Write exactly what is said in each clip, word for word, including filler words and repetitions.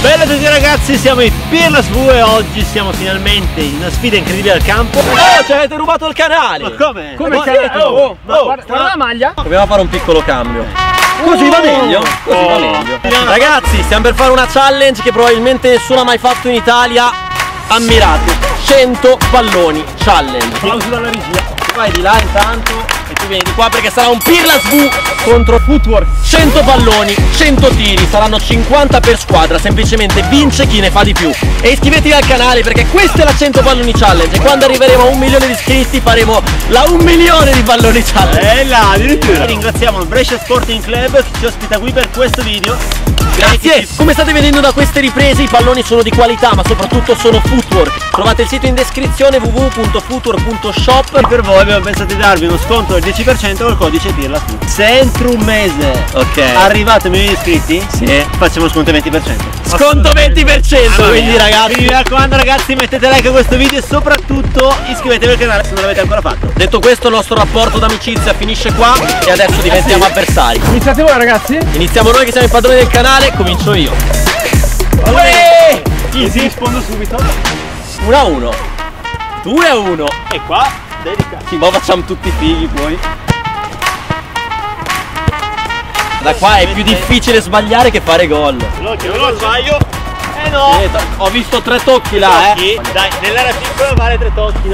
Bella a tutti ragazzi, siamo in Peerless V e oggi siamo finalmente in una sfida incredibile al campo. Oh, ci avete rubato il canale! Ma come? Come Ma canale? oh, oh, Ma oh, guarda, ma- guarda la maglia. Dobbiamo fare un piccolo cambio. Così va meglio? Così va Oh. meglio. Ragazzi, stiamo per fare una challenge che probabilmente nessuno ha mai fatto in Italia. Ammirate, cento palloni challenge. Applauso dalla regia. Tu vai di là intanto e tu vieni di qua perché sarà un Peerless V contro Footwork. cento palloni, cento tiri, saranno cinquanta per squadra, semplicemente vince chi ne fa di più. E iscrivetevi al canale perché questa è la cento palloni challenge e quando arriveremo a un milione di iscritti faremo la un milione di palloni challenge. Bella, addirittura. Ringraziamo il Brescia Sporting Club che ci ospita qui per questo video. Grazie! Come state vedendo da queste riprese i palloni sono di qualità ma soprattutto sono Footwork. Trovate il sito in descrizione w w w punto footwork punto shop. Per voi abbiamo pensato di darvi uno sconto del dieci per cento col codice Peerless V. Se entro un mese Ok. arrivate a milioni di iscritti, Sì. facciamo sconto venti per cento. Sconto venti per cento, Mamma quindi mia. ragazzi. Quindi mi raccomando ragazzi, mettete like a questo video e soprattutto iscrivetevi al canale se non l'avete ancora fatto. Detto questo, il nostro rapporto d'amicizia finisce qua e adesso diventiamo avversari. Iniziate voi ragazzi. Iniziamo noi che siamo i padroni del canale, comincio io. Uè! Easy, rispondo subito. uno a uno. due a uno. E qua dedica. Sì, ma facciamo tutti fighi poi. Da qua è più difficile sbagliare che fare gol. Veloce, veloce. Sbaglio. Eh no! Eh, to- ho visto tre tocchi là, eh. Tocchi. Dai, nell'area piccola vale tre tocchi.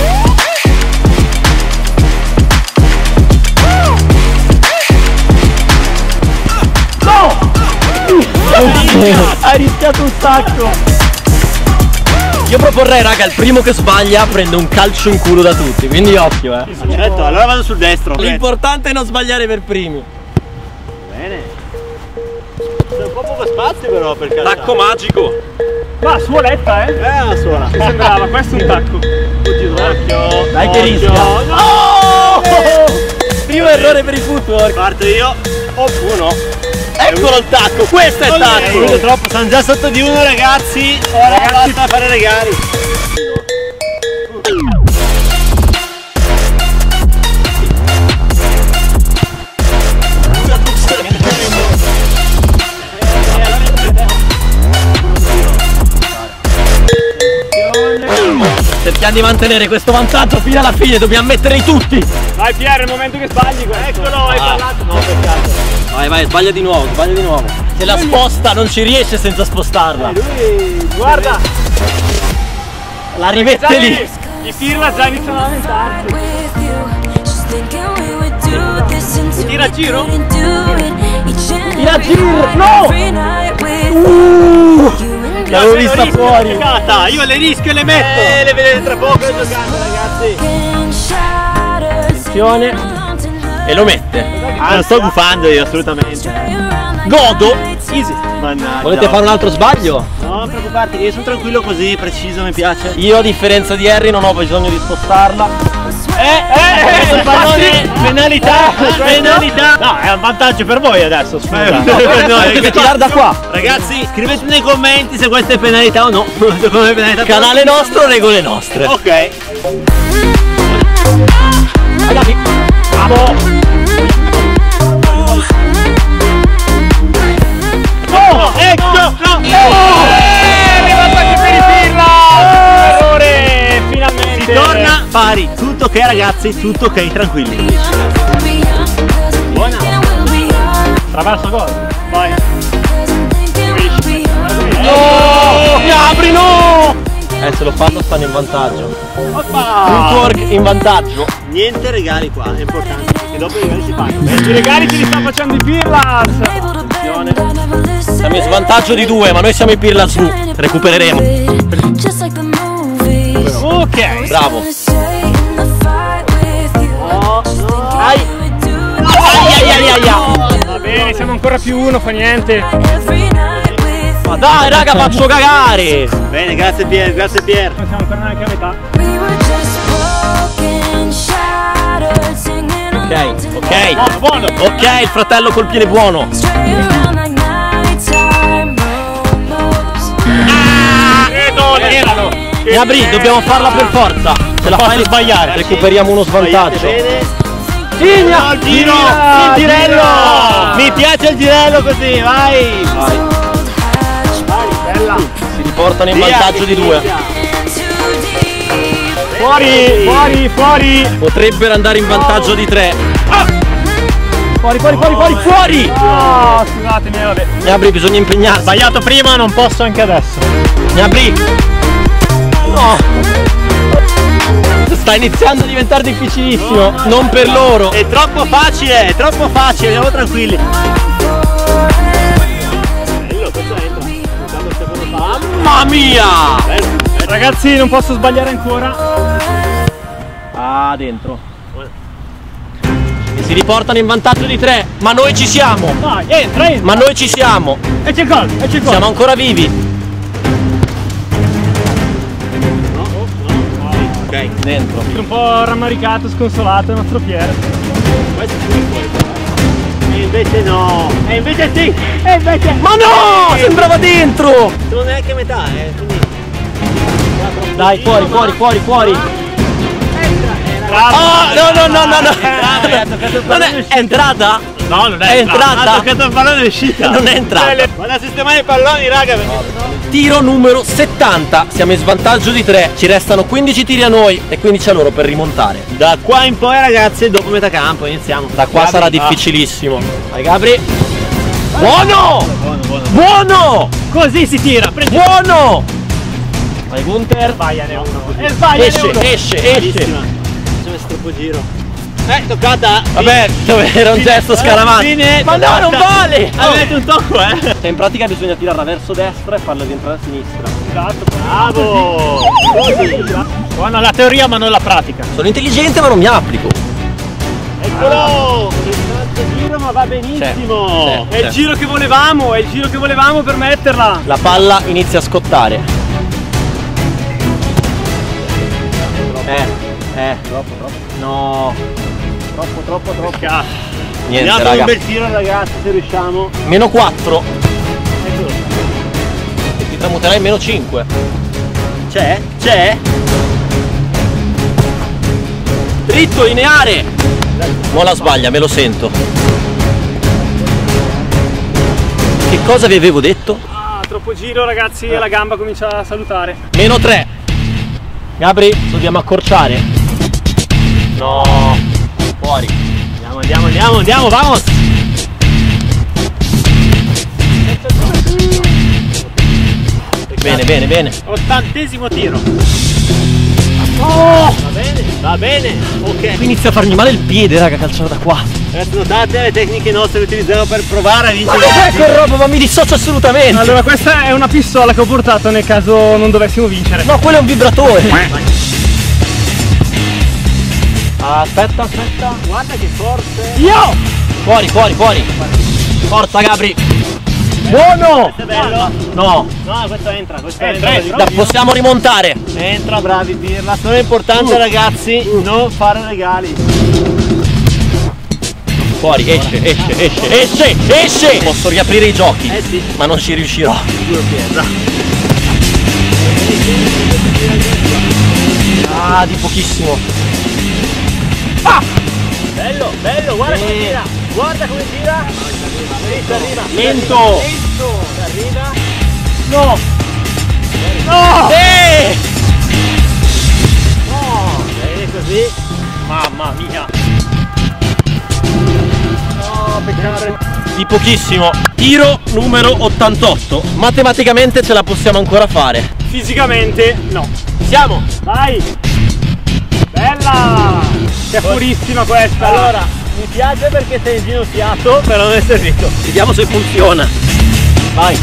Hai rischiato un sacco. Io proporrei raga, il primo che sbaglia prende un calcio in culo da tutti, quindi occhio eh. Certo, allora vado sul destro. L'importante è non sbagliare per primi. Bene. C'è un po' poco spazio però per carità. Tacco magico. Ma suoletta eh. Eh, la suola. Mi sembrava, questo è un tacco. Occhio. Dai che Occhio. rischia. No! Oh! Primo errore per i Footwork. Parto io. Oh, uno. Eccolo il tacco, questo è il Tacco. tacco. Troppo, sono già sotto di uno ragazzi. Ora basta fare regali. Cerchiamo di mantenere questo vantaggio fino alla fine, dobbiamo metterli tutti. Vai Pier, è il momento che sbagli questo. Eccolo, hai Ah. parlato. No, peccato. Vai, vai, sbaglia di nuovo, sbaglia di nuovo. Se la sposta non ci riesce senza spostarla. Lui, Guarda, La rimette lì. i Pirla già iniziano a lamentarsi. tira a giro? Tira a giro, no! Uh, l'avevo vista fuori. Giocata. Io le rischio e le metto. Eh, le vedete tra poco giocando ragazzi. Attenzione. E lo mette. Ah, non sto gufando io assolutamente. Godo. Easy. Mannaggia. Volete fare un altro sbaglio? No, non preoccuparti, io sono tranquillo così, preciso, mi piace. Io a differenza di Harry non ho bisogno di spostarla. Eh, eh, il pallone, penalità, penalità. No, è un vantaggio per voi adesso, scusa. No, Deve tirare da qua. Ragazzi, scrivete nei commenti se questa è penalità o no. Secondo me è penalità. Canale nostro, regole nostre. Ok. Ragazzi, bravo. Oh, ecco, no, È arrivato anche per i Pirla. Errore, finalmente. si torna pari. Tutto ok ragazzi, tutto ok, tranquilli. Buona. Traverso gol. Vai. No! Gabri no! Eh, se lo fanno stanno in vantaggio. Oppa. Footwork in vantaggio. Niente regali qua, è importante, perché dopo i regali si fanno. I regali ce li sta facendo i Pirla. Siamo in svantaggio di due, ma noi siamo i Peerless V. Recupereremo. Ok. Bravo. Oh, no. Ai. Ai ai ai ai ai. Va bene, siamo ancora più uno, fa niente. Ma dai raga, faccio cagare. Bene, grazie Pier, grazie Pier. Non siamo ancora neanche a metà. Ok, ok. Buono, buono. Ok, il fratello col piede buono. Credo, erano. Gabri, dobbiamo farla per forza. Se la fai sbagliare, recuperiamo uno svantaggio. Bene. Signa! Il giro, Gira! il girello. Gira! Mi piace il girello così, vai. Vai. portano in vantaggio di due. Fuori, fuori, fuori. Potrebbero andare in vantaggio di tre. Ah! Fuori, fuori, fuori, fuori, fuori! No, scusatemi, vabbè. Gnabry, bisogna impegnarsi. Sbagliato prima, non posso anche adesso. Gnabry! No! Sta iniziando a diventare difficilissimo. No, non per loro. È troppo facile, è troppo facile, andiamo tranquilli. Bello, questo entra. Mamma mia! Bello. Ragazzi, non posso sbagliare ancora. Ah, dentro. E si riportano in vantaggio di tre. Ma noi ci siamo. Vai, entra, entra. Ma noi ci siamo. E c'è il gol, e c'è il gol. Siamo ancora vivi. Ok, dentro. Un po' rammaricato, sconsolato il nostro Pier. E invece no. E invece sì. E invece... Ma no! Sembrava dentro. Non è anche metà, eh. Quindi... Dai, fuori, fuori, fuori, fuori. Ah, no, no, no, no, no. Non è, è entrata? No, non è, è entrata. Ha toccato il pallone è uscita. Non è entrata. Vado a sistemare i palloni, raga. Tiro numero settanta. Siamo in svantaggio di tre. Ci restano quindici tiri a noi e quindi c'è loro per rimontare. Da qua in poi, ragazzi, dopo metà campo iniziamo. Da qua Gabri, sarà ah. difficilissimo. Vai, Gabri. Buono! Buono, buono. Buono! Così si tira. Prendi. Buono! Vai, Gunther. Sbagliane uno. E sbagliane Esce, uno. esce, esce. Bellissima. Ci ho messo troppo giro. Eh, toccata. Vabbè, era un gesto scaramantico. Fine, Ma no, non vale! Avete un tocco, eh. Cioè, in pratica bisogna tirarla verso destra e farla rientrare a sinistra. Esatto. Bravo. Così. Buona la teoria ma non la pratica. Sono intelligente ma non mi applico. Eccolo. Il giro ma va benissimo. C'è, È il giro che volevamo, è il giro che volevamo per metterla. La palla inizia a scottare. Eh, eh, troppo, troppo. No. Troppo, troppo, troppo. Niente, Andiamo raga. un bel tiro, ragazzi, se riusciamo. Meno quattro. Eccolo. E ti tramuterai in meno cinque. C'è? C'è? Dritto, lineare. Non la sbaglia, me lo sento. Che cosa vi avevo detto? Ah, troppo giro, ragazzi, e la gamba comincia a salutare. Meno tre. Gabri, dobbiamo accorciare. No. Fuori. Andiamo, andiamo, andiamo, andiamo, vamos! Bene, bene, bene. Ottantesimo tiro. Oh! Va bene, va bene, ok. Qui inizia a farmi male il piede, raga, calciare da qua. Ragazzi, notate le tecniche nostre che utilizziamo per provare a vincere. Ma che roba, ma mi dissocio assolutamente. Allora, questa è una pistola che ho portato nel caso non dovessimo vincere. No, quello è un vibratore. Aspetta, aspetta. Guarda che forte. Io! Fuori, fuori, fuori. Forza, Gabri. Buono! Questo è bello. No. No, questo entra, questo Entra, entra. entra. Da, possiamo rimontare. Entra, bravi Pirla. Sono importante, ragazzi, non fare regali. Fuori, esce, esce, esce, esce, esce. Posso riaprire i giochi. Eh sì. Ma non ci riuscirò. Sicuro Pirla. Ah, di pochissimo. Ah! Bello, bello, guarda come Eh. tira. Guarda come tira. Arriva, arriva. Lento. Lento. Arriva. No. No! Eh. No, bene così. Mamma mia! No, peccato. Di pochissimo. Tiro numero ottantotto. Matematicamente ce la possiamo ancora fare. Fisicamente no. Siamo. Vai! Bella! È purissima questa! Allora, mi piace perché sei inginocchiato, però non è servito. Vediamo se funziona. Vai.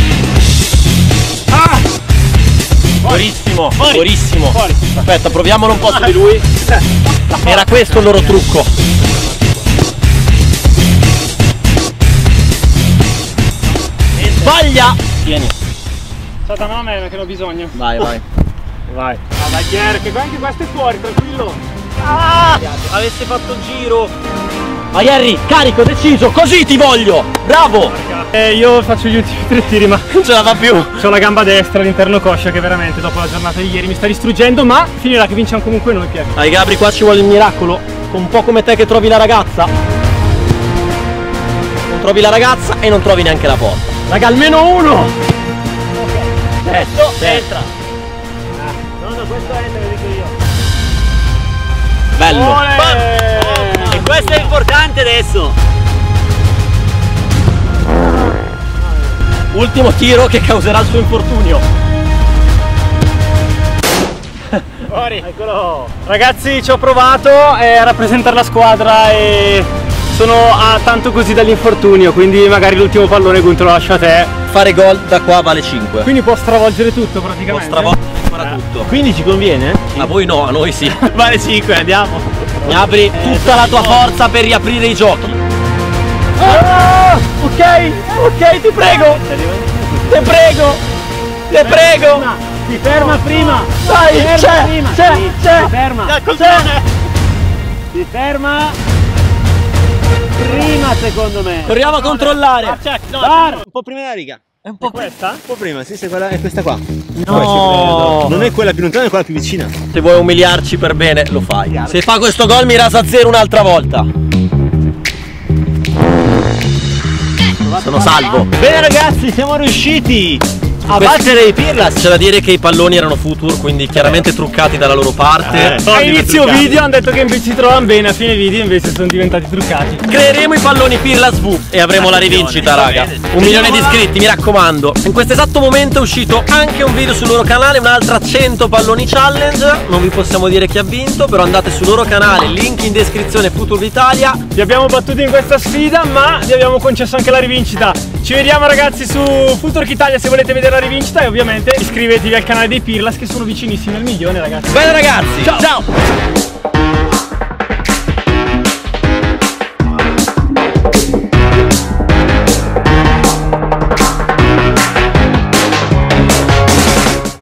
Ah! Fuorissimo, Fuori. fuorissimo. Fuori. Aspetta, proviamolo un po' su di lui. Era questo il loro trucco. Sbaglia! Tieni. Stata a me perché ne ho bisogno. Vai, vai. Vai. Ah, vai Pier, che anche questo è fuori, tranquillo. Ah! Avesse fatto giro. Vai Harry, carico, deciso, così ti voglio! Bravo! Eh, io faccio gli ultimi tre tiri, ma Non ce la fa più. ho la gamba destra all'interno coscia che veramente dopo la giornata di ieri mi sta distruggendo, ma finirà che vinciamo comunque noi, Pier. Dai Gabri, qua ci vuole il miracolo. Un po' come te che trovi la ragazza. Non trovi la ragazza e non trovi neanche la porta. Raga, almeno uno! Adesso. Entra. No, no, questo entra, lo dico io. Bello. Bam! E questo è importante adesso. Ultimo tiro che causerà il suo infortunio. Fuori. Eccolo. Ragazzi, ci ho provato eh, a rappresentare la squadra e sono a tanto così dall'infortunio, quindi magari l'ultimo pallone Gunto lo lascio a te. Fare gol da qua vale cinque. Quindi può stravolgere tutto Può praticamente. stravolgere farà tutto. Quindi ci conviene? A voi no, a noi sì. Vale cinque, andiamo. Mi apri tutta la tua forza per riaprire i giochi. Ah, ok, ok, ti prego, ti prego, ti prego. Si ferma prima. Dai, Ferma c'è, prima. c'è, Sì, c'è. Si ferma. Dal coltellone. Si ferma. Prima secondo me. Proviamo a controllare. No, un po' prima della riga. È un po' Questa? Un po' prima, sì, se quella è questa qua. No. Non è quella più lontana, è quella più vicina. Se vuoi umiliarci per bene, lo fai. Se fa questo gol mi rasa a zero un'altra volta. Sono salvo. Bene ragazzi, siamo riusciti a battere i Pirlas. C'è da dire che i palloni erano Futur, quindi chiaramente truccati dalla loro parte. Eh. A inizio video hanno detto che invece si trovano bene, a fine video invece sono diventati truccati. Creeremo i palloni Pirlas V e avremo la rivincita, raga. Un milione di iscritti, mi raccomando. In questo esatto momento è uscito anche un video sul loro canale, un'altra cento palloni challenge. Non vi possiamo dire chi ha vinto, però andate sul loro canale, link in descrizione, Futur d'Italia. Vi abbiamo battuti in questa sfida, ma vi abbiamo concesso anche la rivincita. Ci vediamo ragazzi su Futur Italia se volete vedere la rivincita, e ovviamente iscrivetevi al canale dei Pirlas che sono vicinissimi al milione, ragazzi. Bene ragazzi, Ciao. ciao.